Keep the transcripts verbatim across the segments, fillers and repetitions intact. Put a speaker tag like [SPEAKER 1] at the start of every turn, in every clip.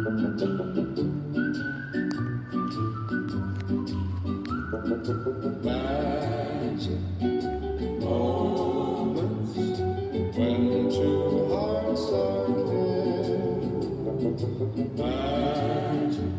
[SPEAKER 1] Magic moments when two hearts are clear. Magic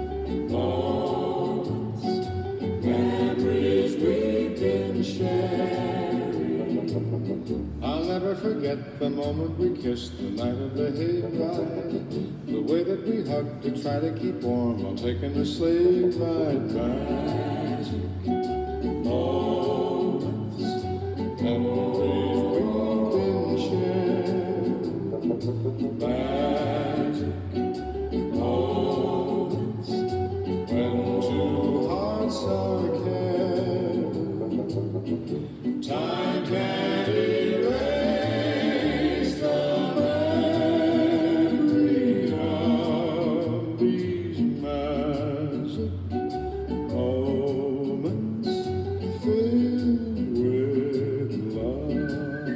[SPEAKER 1] moments, memories we've been sharing. I'll never forget the moment we kissed the night of the hayride. The way that we hugged to try to keep warm while taking a sleigh ride. Magic moments, memories we've been sharing. Magic moments when two hearts are caring. Time can't erase the memory of these magic moments filled with love.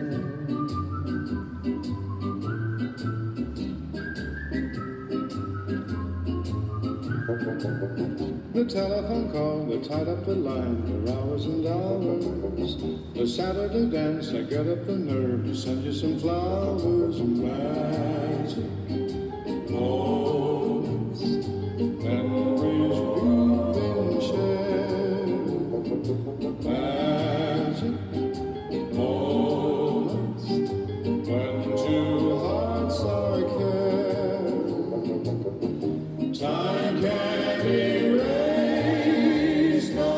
[SPEAKER 1] The telephone call that tied up the line for hours and hours. The Saturday dance, I get up the nerve to send you some flowers. Magic moments, memories we've been sharing. Magic moments when two hearts are caring. Time can't erase the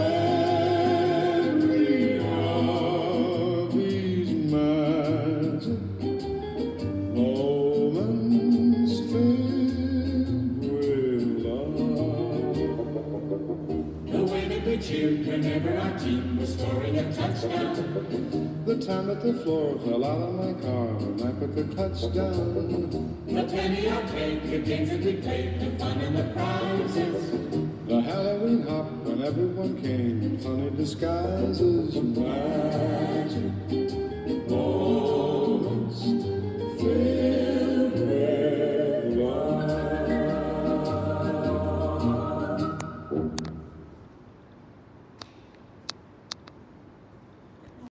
[SPEAKER 1] memory of these magic moments filled with love.
[SPEAKER 2] The way that we cheered whenever our team was scoring a touchdown.
[SPEAKER 1] The time that the floor fell out of my car when I put the clutch down.
[SPEAKER 2] The penny arcade, the games that we played, the fun and the prizes.
[SPEAKER 1] The Halloween hop when everyone came in funny disguises. Magic moments.